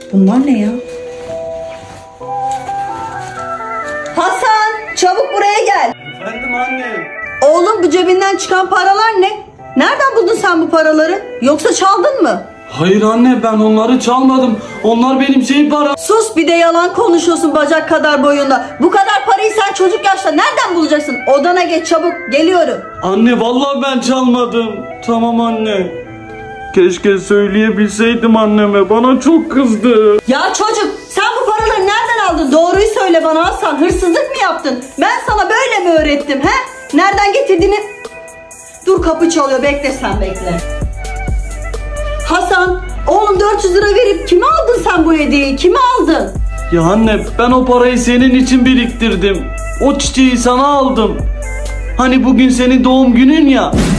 Bunlar ne ya? Hasan, çabuk buraya gel. Efendim anne. Oğlum, bu cebinden çıkan paralar ne? Nereden buldun sen bu paraları? Yoksa çaldın mı? Hayır anne, ben onları çalmadım. Onlar benim para. Sus, bir de yalan konuşuyorsun bacak kadar boyunda. Bu kadar parayı sen çocuk yaşta nereden bulacaksın? Odana geç çabuk, geliyorum. Anne vallahi ben çalmadım. Tamam anne. Keşke söyleyebilseydim anneme, bana çok kızdı. Ya çocuk, sen bu paraları nereden aldın? Doğruyu söyle bana Hasan, hırsızlık mı yaptın? Ben sana böyle mi öğrettim he? Nereden getirdiğini... Dur, kapı çalıyor, bekle sen, bekle. Hasan, oğlum 400 lira verip kime aldın sen bu hediyeyi? Kime aldın? Ya anne, ben o parayı senin için biriktirdim. O çiçeği sana aldım. Hani bugün senin doğum günün ya.